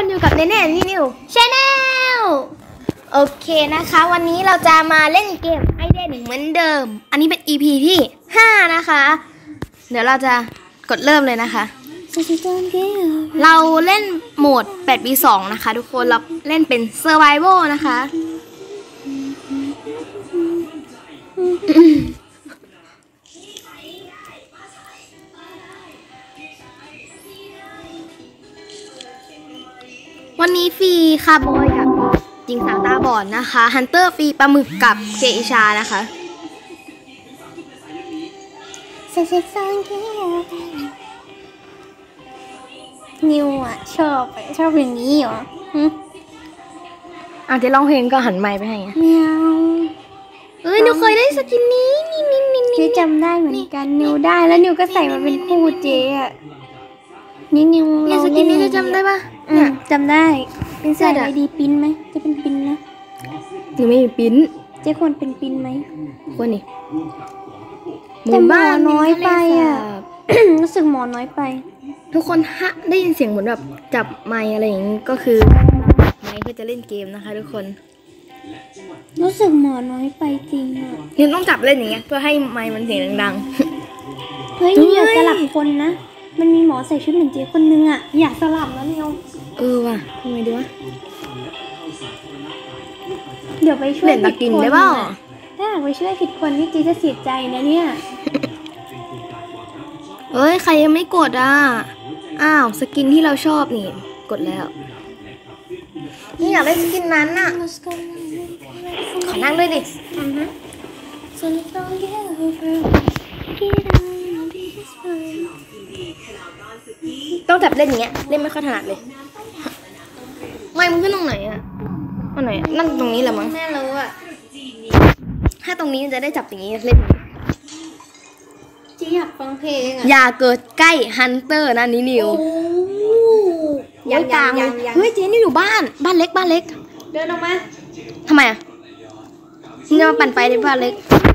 คนอยู่กับเนเน่นี่นิวชาแนลโอเคนะคะวันนี้เราจะมาเล่นเกมไอเดนเหมือนเดิมอันนี้เป็น EP ที่5นะคะเดี๋ยวเราจะกดเริ่มเลยนะคะเราเล่นโหมด 8v2 นะคะทุกคนเราเล่นเป็น Survival นะคะวันนี้ฟรีคาร์บอยกับหญิงสาวตาบอดนะคะฮันเตอร์ฟรีปลาหมึกกับเจอิชานะคะนิวอ่ะชอบอย่างนี้เหรออาจจะร้องเพลงก็หันไมค์ไปให้ไงเมียวนิวเคยได้สกินนี้เจ๊จำได้เหมือนกันนิวได้แล้วนิวก็ใส่มาเป็นคู่เจ๊อ่ะนิวเนี่ยสกินนี้จะจำได้ปะจำได้เป็นเสื้ออะดีปิ้นไหมจะเป็นปิ้นนะหนูไม่มีปิ้นเจ๊ควรเป็นปิ้นไหมควรนี่แต่หมอน้อยไปอ่ะ รู้สึกหมอน้อยไปทุกคนได้ยินเสียงเหมือนแบบจับไมค์อะไรอย่างนี้ก็คือไมค์เพื่อจะเล่นเกมนะคะทุกคนรู้สึกหมอน้อยไปจริงอ่ะยังต้องจับเล่นอย่างเงี้ยเพื่อให้ไมค์มันเสียงดังๆเฮ้ยอยากสลับคนนะมันมีหมอใส่ชุดเหมือนเจ๊คนนึงอ่ะอยากสลับแล้วนิวว่ะทำไมดีวะเดี๋ยวไปช่วยเล่นตะกินได้เปล่าถ้าไปช่วยผิดคนนี่เจ๊จะเสียใจนะเนี่ยใครยังไม่กดอ้าวสกินที่เราชอบนี่กดแล้วนี่อยากได้สกินนั้นน่ะขอนั่งด้วยดิต้องจับเล่นอย่างเงี้ยเล่นไม่ค่อยถนัดเลยไม่มึงขึ้นตรงไหนอันไหนนั่นตรงนี้แหละมั้งแม่รู้อ่ะถ้าตรงนี้จะได้จับอย่างนี้เล่นจีอยากฟังเพลงอย่าเกิดใกล้ฮันเตอร์นะนี่นิวยังเฮ้ยเจนี่อยู่บ้านเล็กเดินออกมาทำไมนี่มาปั่นไฟในบ้านเล็ก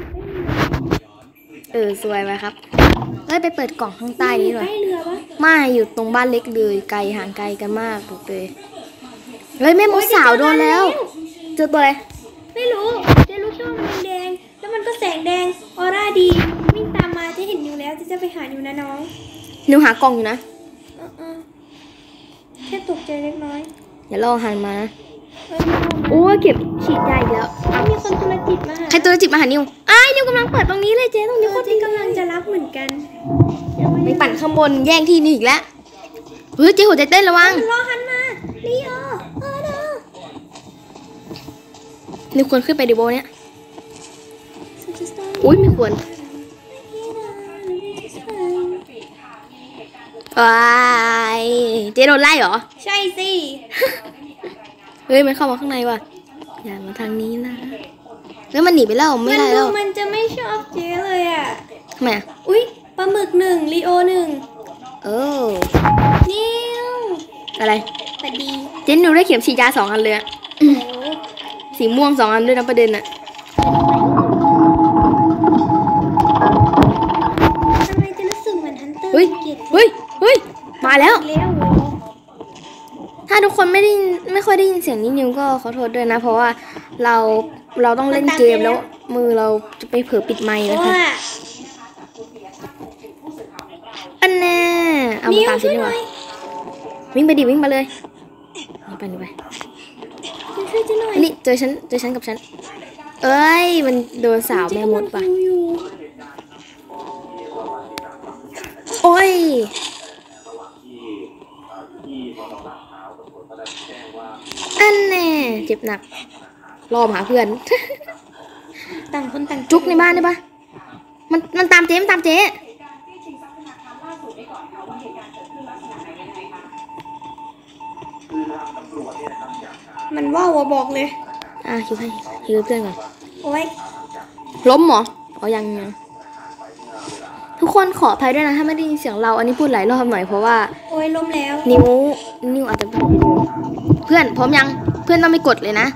สวยไหมครับไปเปิดกล่องข้างใต้นี้หน่อยไม่อยู่ตรงบ้านเล็กเลยไกลห่างไกลกันมากถูกเลยแม่มดสาวโดนแล้วเจอตัวอะไรไม่รู้เจ๊รู้แค่ว่ามันแดงแล้วมันก็แสงแดงออร่าดีวิ่งตามมาจะเห็นนิวแล้วจะไปหานิวนะน้องนิวหากล่องอยู่นะแค่ตกใจเล็กน้อยอย่ารอหันมานะเก็บฉีดยาอีกแล้วมีคนตุลจิตมาหาใครตุลจิตมาหานิวนิวกำลังเปิดตรงนี้เลยเจ๊ตรงนี้เจ๊กำลังจะรับเหมือนกันไปปั่นข้างบนแย่งที่นี่อีกแล้วเจ๊หัวใจเต้นระวังรอหันมาลีโอนิวควรขึ้นไปดิโบเนี้ยไม่ควรเจ๊โดนไล่เหรอใช่สิมันเข้ามาข้างในว่ะอย่ามาทางนี้นะมันหนีไปแล้วไม่ได้แล้วมันจะไม่ชอบเจ๊เลยอ่ะทำไมปลาหมึก1ลีโอ1นิวอะไรพอดีเจ๊นิวได้เข็มฉีดยา2 อันเลยสีม่วง2 อันด้วยนะประเด็นทำไมจะรู้สึกเหมือนฮันเตอร์เฮ้ยมาแล้วถ้าทุกคนไม่ค่อยได้ยินเสียงนิวก็ขอโทษด้วยนะเพราะว่าเราต้องเล่นเกมแล้วมือเราจะไปเผลอปิดไมค์นะคะอันแน่เอามาตามฉันดีกว่าวิ่งไปดิวิ่งมาเลยไปช่วยฉันหน่อยนี่เจอฉันกับฉันมันโดนสาวแม่มดว่ะอันแน่เจ็บหนักรอหาเพื่อนต่างคนต่างจุกในบ้านได้ปะมันตามเจ๊มันว่าวบอกเลยคิวให้คิวเพื่อนก่อนล้มเหรอยังทุกคนขออภัยด้วยนะถ้าไม่ได้ยินเสียงเราอันนี้พูดหลายรอบหน่อยเพราะว่าล้มแล้วนิ้วอาจจะเพื่อนพร้อมยังเพื่อนต้องไม่กดเลยนะ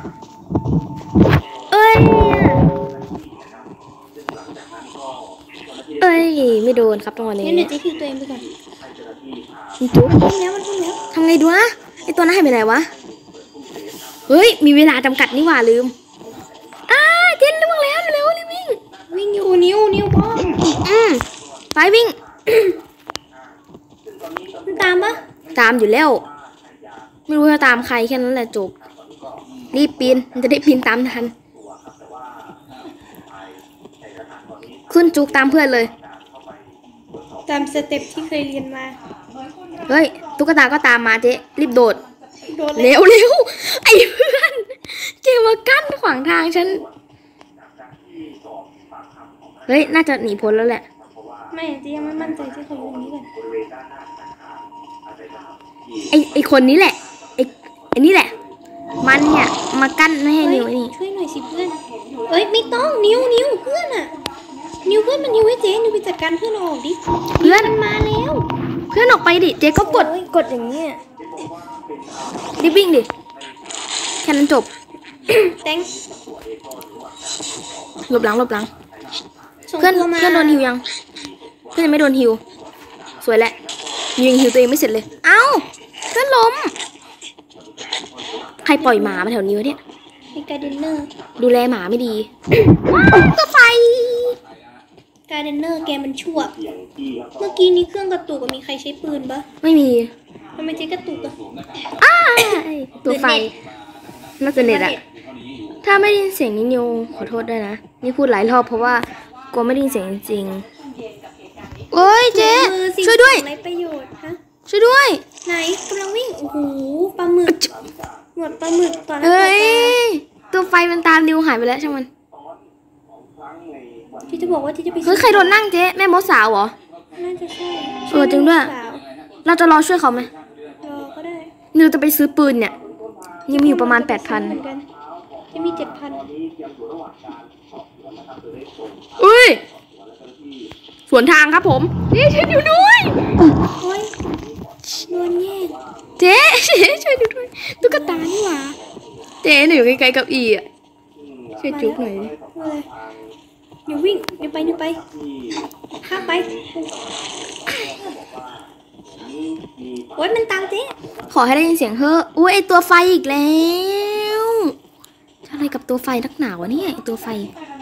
ไม่โดนครับตรงนี้งั้นเดี๋ยวจะคิวตัวเองไปก่อนจุ๊บแล้วทำไงดูนะตัวนั้นหายไปไหนวะเฮ้ยมีเวลาจำกัดนี่หว่าลืมเจนล่วงแล้วเร็วรีบวิ่งวิ่งอยู่นิ้วพ่อไปวิ่งมันตามปะตามอยู่แล้วไม่รู้จะตามใครแค่นั้นแหละจบรีบปีนมันจะได้ปีนตามทันขึ้นจุกตามเพื่อนเลยตามสเต็ปที่เคยเรียนมาเฮ้ยตุ๊กตาก็ตามมาเจ๊รีบโดดโดนเลยเร็วไอ้เพื่อนเกมมากั้นขวางทางฉันเฮ้ยน่าจะหนีพ้นแล้วแหละไม่เจ๊ยังไม่มั่นใจที่เขาอยู่ตรงนี้กันไอ้คนนี้แหละไอ้นี่แหละมันเนี่ยมากั้นไม่ให้นิวนี่ช่วยหน่อยสิเพื่อนเอ้ยไม่ต้องนิ้วเพื่อนอะนิ้วเพื่อนมันนิ้วให้เจ๊นิ้วไปจัดการเพื่อนออกดิเพื่อนมันมาแล้วเพื่อนออกไปดิเจ๊ก็กดอย่างนี้รีบวิ่งดิแค่นั้นจบแตงหลบหลังส่งเพื่อนตัวมาโดนฮิวยังเพื่อนยังไม่โดนฮิวสวยแหละยิงฮิวตัวเองไม่เสร็จเลยเอ้าเพื่อนล้มใครปล่อยหมามาแถวนี้วะเนี่ยไอ้การเดนเนอร์ดูแลหมาไม่ดีตัวไฟการเดนเนอร์แกมันชั่วเมื่อกี้นี้เครื่องกระตุกมีใครใช้ปืนปะไม่มีทำไมเจ๊กระตุกอะตัวไฟน่าจะเน็ตอะถ้าไม่ได้ยินเสียงนี้นิวขอโทษด้วยนะนี่พูดหลายรอบเพราะว่ากลัวไม่ได้ยินเสียงจริงๆโอ้ยเจ๊มือสิ่งช่วยด้วยไรประโยชน์ฮะช่วยด้วยไหนกำลังวิ่งโอ้โหปลาหมึกหนวดปลาหมึกต่อหน้าเฮ้ต่อตายตัวไฟมันตามนิวหายไปแล้วช่างมันที่จะบอกว่าที่จะไปเฮ้ยใครโดนนั่งเจ๊แม่มดสาวเหรอน่าจะใช่จริงด้วยสาวเราจะรอช่วยเขาไหมรอก็ได้นิวจะไปซื้อปืนเนี่ยยังมีอยู่ประมาณเหมือนกันจะมี 7,000 อุ้ยสวนทางครับผมนี่ช่วยนิวด้วยโอ้ยโดนแย่งเจ๊ช่วยนิวด้วยตุ๊กตานี่หว่าเจ๊หนูอยู่ใกล้ๆกับอีอ่ะช่วยจุ๊บหน่อยดิเลยเดี๋ยววิ่งเดี๋ยวไปข้ามไปโอ้ยมันตามเจ๊ขอให้ได้ยินเสียงเฮ้ออุ้ยไอตัวไฟอีกแล้วอะไรกับตัวไฟนักหนาวะเนี่ยไอตัวไฟ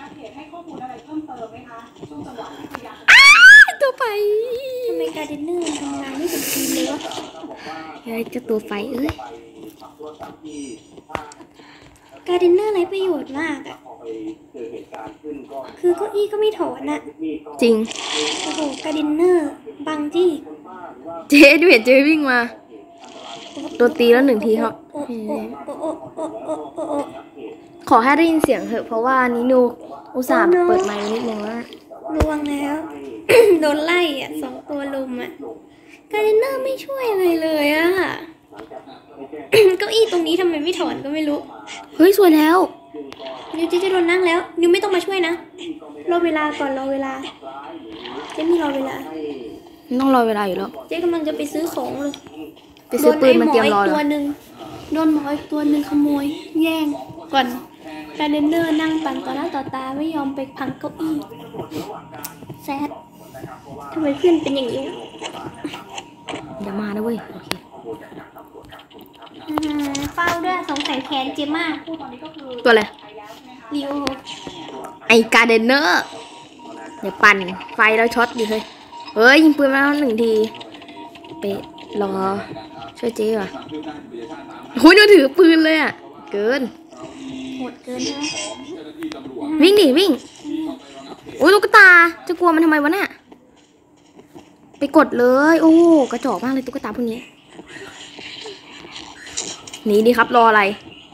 ตัวไฟทำไมการเดนเนอร์ทำงานไม่เป็นทีมเลยวะเฮ้ยเจ้าตัวไฟเอ้ยการเดนเนอร์ไรประโยชน์มากอะคือเก้าอี้ก็ไม่ถอนอะจริงโอ้โหการเดนเนอร์บังจี้เจ๊ดูเห็นเจ๊วิ่งมาตัวตีแล้ว1 ทีครับโอ้โอ้โอ้โอ้โอ้โอ้โอ้โอ้ขอให้ได้ยินเสียงเถอะเพราะว่านินูอุตส่าห์เปิดไมค์นิดนึงแล้วระวังแล้ว โดนไล่อะ2 ตัวลุมอะการเดนเนอร์ไม่ช่วยอะไรเลยอะ เก้าอี้ตรงนี้ทำไมไม่ถอนก็ไม่รู้เฮ้ยสวยแล้วนิวเจ๊จะโดนนั่งแล้วนิวไม่ต้องมาช่วยนะรอเวลาก่อนรอเวลาเจ๊มีรอเวลาต้องรอเวลาอยู่แล้วเจ๊กำลังจะไปซื้อของเลยไปซื้อปืนมาเตรียมรอโดนไอ้หมออีกแล้ตัว วหนึ่งโดนหมออีกตัวหนึ่งขโมยแย่งก่อนการเดนเนอร์นั่งปั่นต่อหน้าต่อตาไม่ยอมไปพังเก้าอี้แซดทำไมเพื่อนเป็นอย่างนี้อย่ามานะเว้ยโอเคเฝ้าด้วยสงสัยแขนเจ็บมากตัวอะไรริวไอการเดนเนอร์อย่าปั่นไฟแล้วช็อตดิเฮ้ยเฮ้ยยิงปืนมาแล้ว1 ทีไปรอช่วยเจ๊ว่ะโอ้ยนูถือปืนเลยอ่ะเกินโหดเกินนะวิ่งดิวิ่งโอ้ยลูกตาจะกลัวมันทำไมวะเนี่ยไปกดเลยโอ้กระจอกมากเลยตุ๊กตาพวกนี้หนีดิครับรออะไร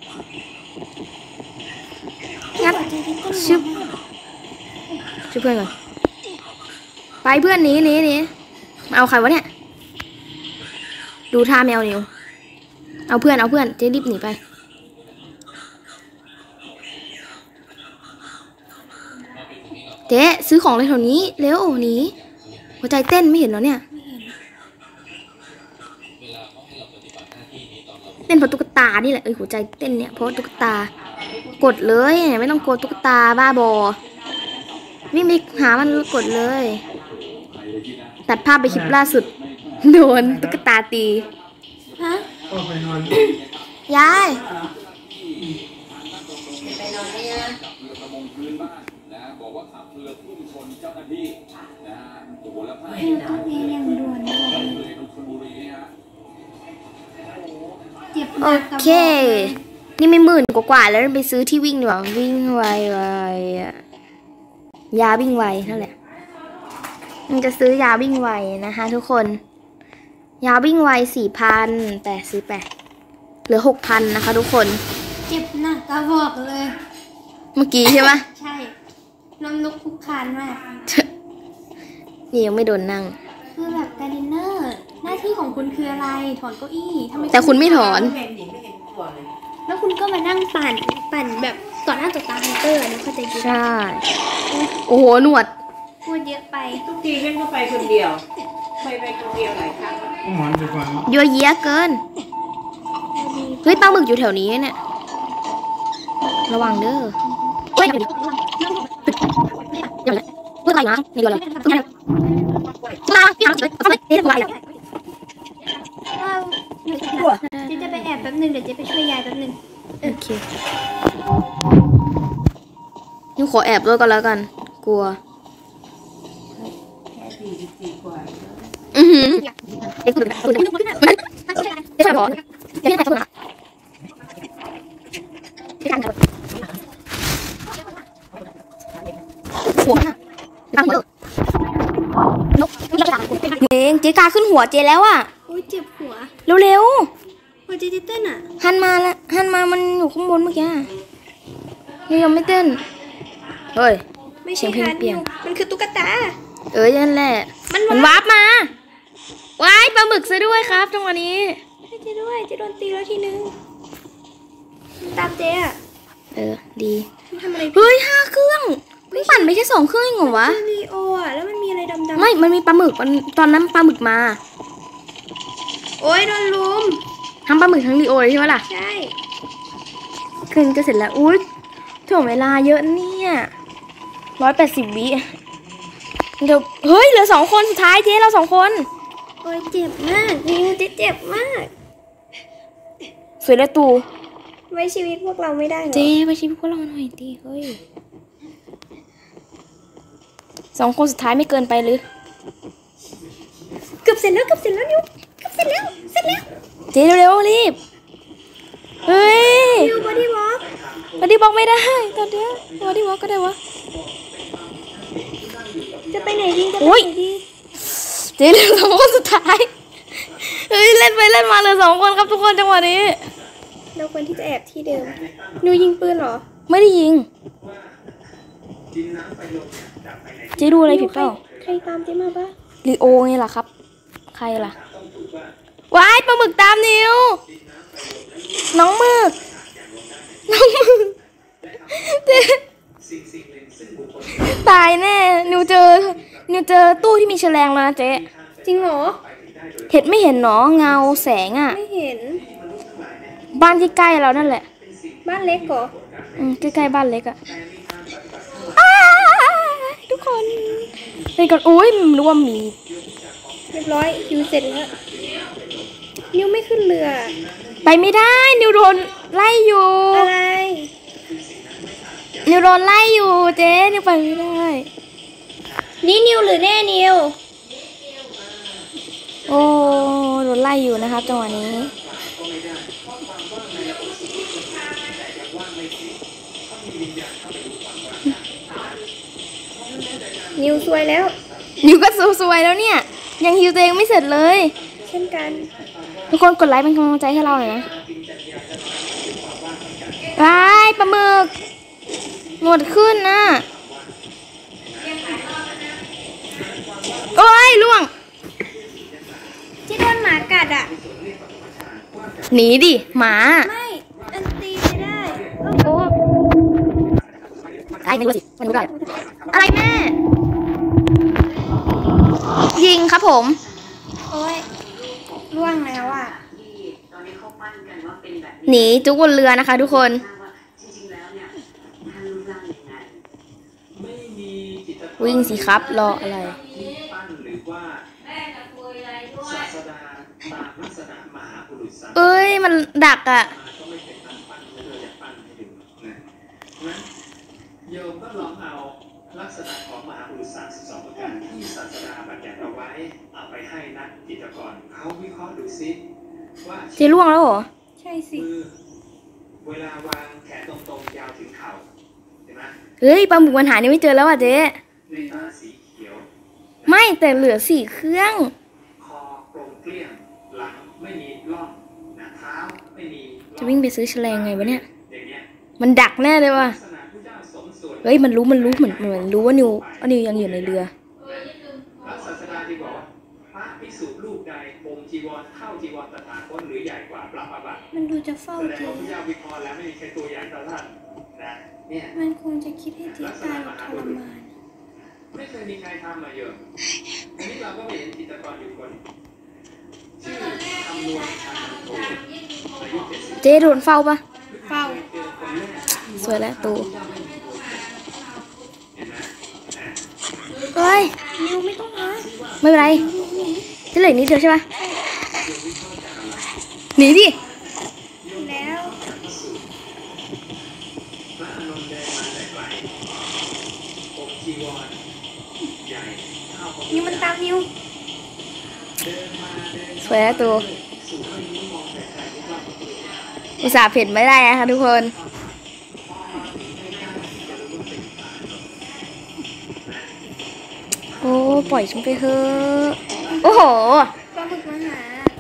งัดชึบช่วยเพื่อนก่อนไปเพื่อนหนีมาเอาใครวะเนี่ยดูท่าแมวนิวเอาเพื่อนเจ๊รีบหนีไปเจ๊ซื้อของเลยแถวนี้เร็วหนีหัวใจเต้นไม่เห็นเหรอเนี่ยเต้นเพราะตุ๊กตานี่แหละหัวใจเต้นเนี่ยเพราะตุ๊กตากดเลยไม่ต้องกลัวตุ๊กตาบ้าบอวิ่งไปหามันกดเลยตัดภาพไปคลิปล่าสุดโดนตุ๊กตาตีฮะไปนอนยายไปนอนเนี่ยต้องยังด่วนเลยเจ็บหโอนักกับเค นี่ไม่10,000กว่าแล้วไปซื้อที่วิ่งดีกว่าวิ่งไวอะยาวิ่งไวนั่นแหละมันจะซื้อยาวิ่งไวนะคะทุกคน ยาวิ่งไว 4,000 แต่ซื้อ8เหลือ 6,000 นะคะทุกคนเจ็บหนักกระบอกเลยเมื่อกี้ใช่ไหมใช่น้ำลุกคลุกคลานมากนี่ยังไม่โดนนั่งคือแบบการดินเนอร์หน้าที่ของคุณคืออะไรถอนเก้าอี้ทำไมแต่คุณไม่ถอนไม่เห็นตัวเลยแล้วคุณก็มานั่งปั่นแบบต่อหน้าต่อตาฮันเตอร์นะเข้าใจดีใช่ โอ้โห หนวดพูดเยอะไปทุกทีฉันก็ไปคนเดียวไปคนเดียวหลายครั้งหมอนไปก่อนยัวเยียเกิน เฮ้ยปลาหมึกอยู่แถวนี้เนี่ย ระวังเด้อเฮ้ยอย่าเลยเพื่ออะไรนะนี่เลยมาพี่น้องเฮ้ยเฮ้ยอะไรเจ๊จะไปแอบแป๊บนึงเดี๋ยวเจ๊ไปช่วยยายแป๊บนึงโอเคนี่ขอแอบด้วยก็แล้วกัน กลัวแค่44 กว่าอือหือเด็กคนอื่นเด็กชายบอกเด็กชายคนละหัวตั้งหัวนกเองเจ๊กาขึ้นหัวเจ๊แล้วอ่ะโอ้ยเจ็บหัวเร็วหัวเจ๊จะเต้นอ่ะๆหันมาแล้วหันมามันอยู่ข้างบนเมื่อกี้ยังไม่เต้นเฮ้ยไม่เสีใช่ยงเพลงฮาร์ดเปลี่นิยนวมันคือตุ๊กตานั่นแหละ มันวาร์ปมาว้ายปลาหมึกซะด้วยครับจังหวะนี้ให้เจ๊ด้วยเจ๊โดนตีแล้วทีนึงตามเจ๊อ่ะดีมันทำอะไรผิดเฮ้ย5 เครื่องเพิ่งปั่นไปแค่2 เครื่องเองเหรอวะคือลีโออ่ะแล้วมันมีอะไรดำๆไม่ มันมีปลาหมึกตอนนั้นปลาหมึกมาโอ้ยโดนลุมทั้งปลาหมึกทั้งลีโอเลยใช่ไหมล่ะใช่เครื่องจะเสร็จแล้ว อุ้ยถ่วงเวลาเยอะเนี่ย180 วิเดี๋ยวเฮ้ยเหลือ2 คนสุดท้ายเจ๊เรา2 คนโอ้ยเจ็บมากนิวเจ๊เจ็บมากสวยและตูไว้ชีวิตพวกเราไม่ได้เหรอเจ๊ไปชิมพวกเราหน่อยดิเฮ้ย2 คนสุดท้ายไม่เกินไปหรือเกือบเสร็จแล้วนิวเกือบเสร็จแล้วเจ๊เร็วๆรีบ เฮ้ยนิวบอดี้วอล์กบอดี้บล็อกไม่ได้ตอนเนี้ยบอดี้บล็อกก็ได้วะจะไปไหนดีจะไปโอ้ยไหนดีเจ๊เหลือ2 คนสุดท้าย เฮ้ยเล่นไปเล่นมาเหลือ2 คนครับทุกคนจังหวะนี้เราควรที่จะแอบที่เดิมนิวยิงปืนเหรอไม่ได้ยิง เจ๊ดูอะไรผิดเปล่าใครตามเจ๊มาปะลีโอไงล่ะครับ ใครล่ะว้ายปลาหมึกตามนิวน้องหมึกเจ๊ตายแน่นิวเจอตู้ที่มีแฉลงแล้วนะเจ๊จริงเหรอเห็นไม่เห็นหนอเงาแสงอ่ะไม่เห็นบ้านที่ใกล้เรานั่นแหละบ้านเล็กเหรอใกล้ๆบ้านเล็กอ่ะทุกคนเป็นกันอุ้ยนึกว่ามีเรียบร้อยนิวเสร็จแล้วนิวไม่ขึ้นเรือไปไม่ได้นิวโดนไล่อยู่อะไรนิวโดนไล่อยู่เจ๊นิวไปไม่ได้นี่นิวหรือแน่นิวโอ้โดนไล่อยู่นะครับจังหวะนี้นิวซวยแล้วนิวก็สวยๆแล้วเนี่ย ยังฮิวตัวเองไม่เสร็จเลยเช่นกันทุกคนกดไลค์เป็นกำลังใจให้เราหน่อยนะว้ายปลาหมึกหมดขึ้นนะโอ้ยล่วงที่โดนหมากัดอ่ะหนีดิหมาไม่อันตีไม่ได้โอ้ไอ้ไม่รู้สิมันรู้ได้อะไรแม่ยิงครับผมโอ้ยร่วงแล้วอ่ะหนีจุกบนเรือนะคะทุกคนวิ่งสิครับรออะไรเอ้ยมันดักอ่ะโยมก็ลองเอาลักษณะของมหาบุรุษ32ประการที่ศาสดาบัญญัติเอาไว้เอาไปให้นักจิตรกรเขาวิเคราะห์ดูซิว่าเจ๊ล่วงแล้วเหรอใช่สิมือเวลาวางแขนตรงๆยาวถึงเข่าเห็นไหมเฮ้ยปลาหมึกมันหานี่ไม่เจอแล้วอ่ะเจ๊ในตาสีเขียวไม่แต่เหลือ4 เครื่องคอตรงเกลี้ยงหลังไม่มีร่องนะเท้าไม่มีร่องจะวิ่งไปซื้อแฉลงไงวะเนี่ยอย่างเงี้ยมันดักแน่เลยว่ะลักษณะพระเจ้าสมส่วนเฮ้ยมันรู้เหมือนรู้ว่านิวยังอยู่ในเรือพระศาสดาที่บอกว่าพระภิกษุรูปใดองค์จีวรเท่าจีวรตถาคตหรือใหญ่กว่าปรับอาบัติมันดูจะเฝ้าแสดงเจ๊ว่าพระเจ้าวิเคราะห์แล้วไม่มีใครตัวใหญ่เท่าท่านนะเนี่ยมันคงจะคิดให้เจ๊ตายทรมานไม่เคยมีใครทำมาเยอะอันนี้เราก็ไม่เห็นจิตรกรอยู่คนชื่อคำนวณชันโทอายุ70 เจ๊โดนเฝ้าปะเฝ้าเจอคนแรกสวยแล้วตูเห็นไหมเฮ้ยนิวไม่ต้องมาไม่เป็นไรจะเหลืออกนิดเดียวใช่ปะหนีดิแล้วพระอานนท์เดินมาแต่ไกลองค์จีวรใหญ่เท่ากับนิวมันตามนิวเดินมาเดินสวยแล้วตูสู่ให้นิ้วมองแต่ไกลไม่กล้าประตูอุตส่าห์เผ็ดไม่ได้นะคะทุกคน โอ้ปล่อยฉันไปเถอะโอ้โหปลาหมึกมาหา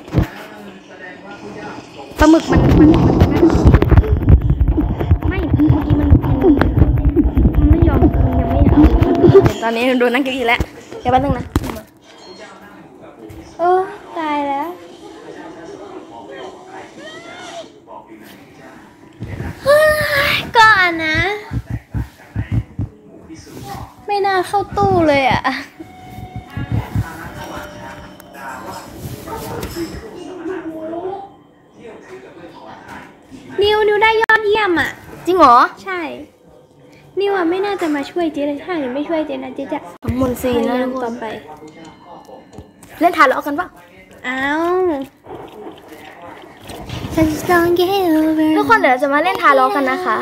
ปลาหมึกมันไม่เมื่อกี้มันไม่ยอมยังไม่เอาตอนนี้โดนนั่งเก้าอี้แล้วเดี๋ยวแป๊บนึงนะตายแล้ว ก่อนนะ ไม่น่าเข้าตู้เลยอ่ะ นิวได้ยอดเยี่ยมอ่ะจริงเหรอใช่ นิวอ่ะไม่น่าจะมาช่วยเจ๊เลยถ้าหนูไม่ช่วยเจ๊นะเจ๊จะทำมนต์ซีนพนะยายามทุกคต่อน ไปเล่นทาเลาะกันปะอ้าวฉันต้อง get over ทุกคนเดี๋ยวเราจะมาเล่นทาเลาะกันนะคะ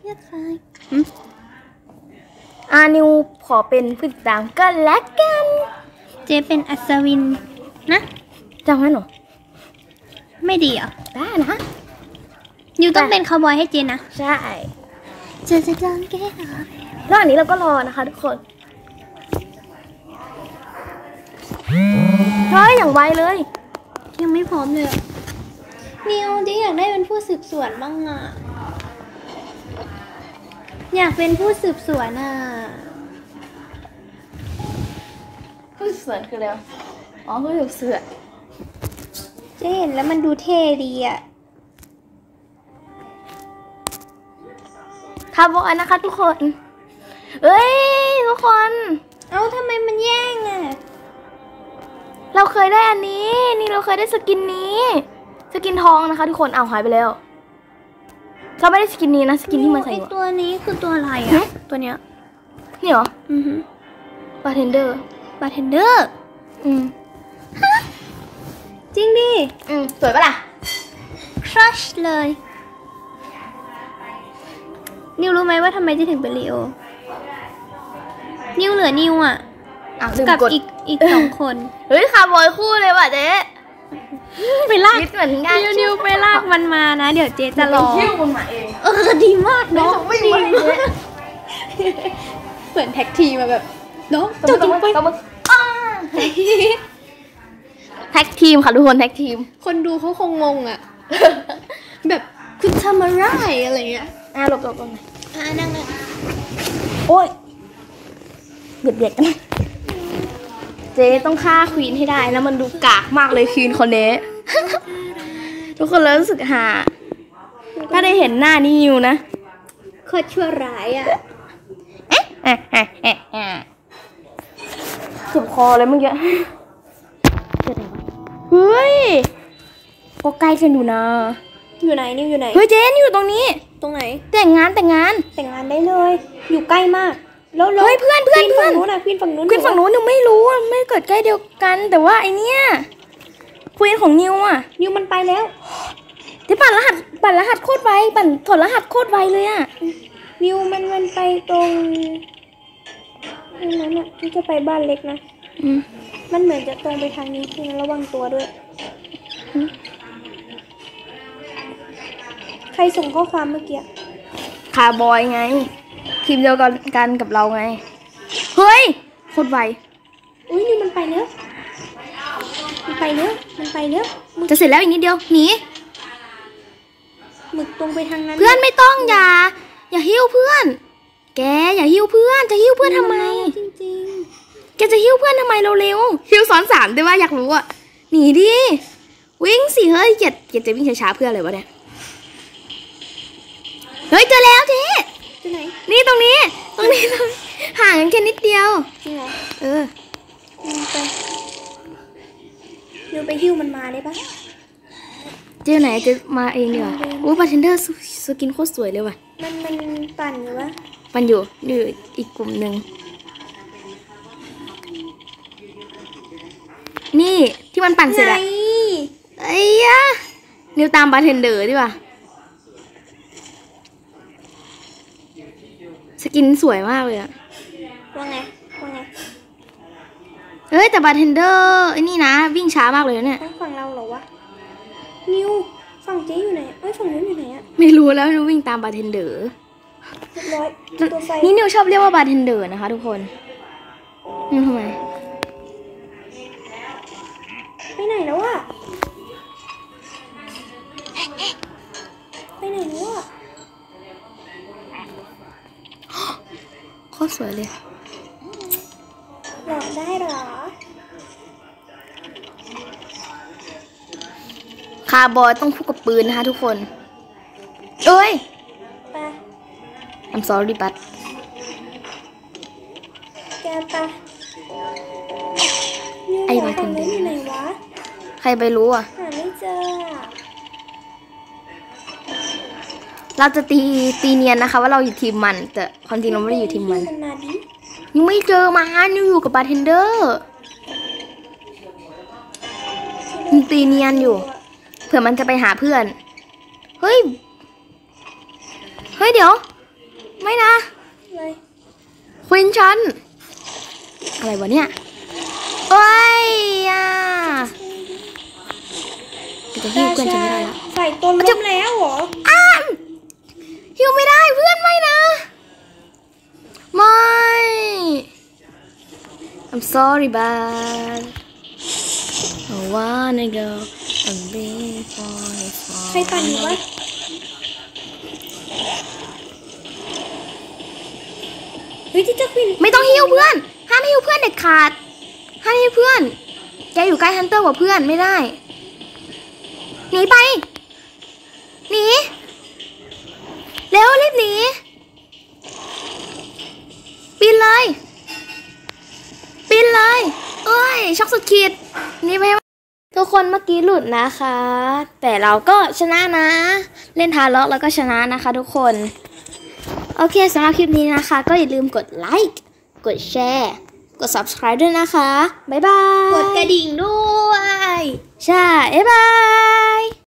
นิวขอเป็นผู้ติดตามก็แล้วกันเจ๊เป็นอัศวินนะจังไหมหนูไม่ดีเหรอได้นะนิวต้องเป็นคาวบอยให้เจ๊นะใช่จะต้อง get over แล้วอันนี้เราก็รอนะคะทุกคนเฮ้ยอย่างไวเลยยังไม่พร้อมเลยอะนิวเจ๊อยากได้เป็นผู้สืบสวนบ้างอ่ะ อยากเป็นผู้สืบสวนอ่ะผู้เสือคืออะไรวะอ๋อผู้เสือเจ๊เห็นแล้วมันดูเท่ดีอ่ะคาร์บอยนะคะทุกคนเอ้ยทุกคนเอ้าทำไมมันแย่งอ่ะเราเคยได้อันนี้นี่เราเคยได้สกินนี้สกินทองนะคะทุกคนเอาหายไปแล้วเราไม่ได้สกินนี้นะสกินที่มันใส่ไอหัวตัวนี้คือตัวอะไรฮะอ่ะ ตัวเนี้ยนี่เหรอ บาร์เทนเดอร์บาร์เทนเดอร์ จริงดิสวยปะล่ะครัชเลย นิวรู้ไหมว่าทำไมเจะถึงเป็นลีโอ นิวเหลือนิวอ่ะลืมกับกดอีก2 คนเฮ้ยคาร์บอยคู่เลยว่ะเจ๊ไปลากคิดเหมือนกันนิวไปลากมันมานะ เดี๋ยวเจ๊จะรอคิ้วมันมาเองดีมากเนาะวิ่งดีมาให้เจ๊เหมือนแท็กทีมาแบบเนาะตบมือตบมือแท็กทีมค่ะทุกคนแท็กทีมคนดูเขาคงงงอ่ะ แบบคุณทำอะไรอะไรเงี้ยหลบหน่อยนั่งโอ้ยเบียดกันเจ๊ต้องฆ่าควีนให้ได้แล้วมันดูกากมากเลยควีนคนนี้ ทุกคนรู้สึกหาถ้าได้เห็นหน้านี่นิวนะโคตรชั่วร้ายอ่ะเจ็บคอเลยเมื่อกี้เฮ้ยก็ใกล้กันอยู่นะอยู่ไหนนิวอยู่ไหนเฮ้ยเจ๊นอยู่ตรงนี้ตรงไหนแต่งงานแต่งงานได้เลย อยู่ใกล้มาก แล้วเฮ้ยเพื่อนควีนฝั่งนู้นนะควีนฝั่งนู้นควีนฝั่งนู้นหนูไม่รู้ไม่เกิดใกล้เดียวกัน แต่ว่าไอเนี้ยควีนของนิวอ่ะนิวมันไปแล้วนี่ปั่นรหัสโคตรไวปั่นถอดรหัสโคตรไวเลยอะนิวมันไปตรงนั้นอ่ะที่จะไปบ้านเล็กนะมันเหมือนจะตรงไปทางนี้คือระวังตัวด้วยใครส่งข้อความเมื่อกี้คาร์บอยไงทีมเดียวกันกับเราไงเฮ้ยโคตรไวอุ้ยนี่มันไปแล้วมันไปแล้วจะเสร็จแล้วอีกนิดเดียวหนีหมึกตรงไปทางนั้นเพื่อนไม่ต้องอย่าหิ้วเพื่อนแกอย่าหิ้วเพื่อนจะหิ้วเพื่อนทำไมจริงแกจะหิ้วเพื่อนทำไมเร็วๆหิ้วซ้อน3ได้ว่าอยากรู้อ่ะหนีดิวิ่งสิเฮ้ยเกียรจะวิ่งช้าๆเพื่อนเลยวะเนี่ยเฮ้ยเจอแล้วเจ๊ๆที่ไหนนี่ตรงนี้ห่างกันแค่นิดเดียวจริงเหรอเออนิวไปหิ้วมันมาได้ปะเจ๊ไหนจะมาเองดีกว่าโอ้บาร์เทนเดอร์สกินโคตรสวยเลยว่ะมันปั่นอยู่ปะมันอยู่อีกกลุ่มหนึ่งนี่ที่มันปั่นเสร็จอะไอ้ยะนิวตามบาร์เทนเดอร์ดีกว่าสกินสวยมากเลยอะว่าไงเฮ้ยแต่บาร์เทนเดอร์ไอ้นี่นะวิ่งช้ามากเลยเนี่ยฝั่งเราเหรอวะนิวฝั่งเจ๊อยู่ไหนฝั่งนู้นอยู่ไหนอะไม่รู้แล้วนิววิ่งตามบาร์เทนเดอร์เรียบร้อยตัวไฟนี่นิวชอบเรียกว่าบาร์เทนเดอร์นะคะทุกคนนิวทำไมไปไหนแล้วอะไปไหนแล้วอะโคตรสวยเลยหลอกได้เหรอคาร์บอยต้องพูดกับปืนนะคะทุกคนเอ้ยไป I'm sorry but แกไปไอ้บาร์เทนเดอร์อยู่ไหนวะใครไปรู้อ่ะหาไม่เจออะเราจะตีเนียนนะคะว่าเราอยู่ทีมมันแต่ความจริงเราไม่ได้อยู่ทีมมันมาดิยังไม่เจอมันยังอยู่กับบาร์เทนเดอร์มันตีเนียนอยู่เผื่อมันจะไปหาเพื่อนเฮ้ยเดี๋ยวไม่นะเลยควินชันอะไรวะเนี่ยโอ้ยจะหิ้วเพื่อนฉันไม่ได้แล้วใส่ตัวล้มแล้วเหรอหิ้วไม่ได้เพื่อนไม่นะไม่ I'm sorry but I wanna go and be for it ใครปั่นอยู่วะเฮ้ยที่จะขึ้นไม่ต้องหิ้วเพื่อนห้ามหิ้วเพื่อนเด็ดขาดห้ามหิ้วเพื่อนแกอยู่ใกล้ฮันเตอร์กว่าเพื่อนไม่ได้หนีไปหนีเร็วรีบหนีปีนเลยเอ้ยช็อกสุดขีดนี่ไปทุกคนเมื่อกี้หลุดนะคะ แต่เราก็ชนะนะเล่นทาร์ล็อกแล้วก็ชนะนะคะทุกคนโอเคสำหรับคลิปนี้นะคะก็อย่าลืมกดไลค์กดแชร์กด subscribe ด้วยนะคะบ๊ายบายกดกระดิ่งด้วยใช่บ๊ายบาย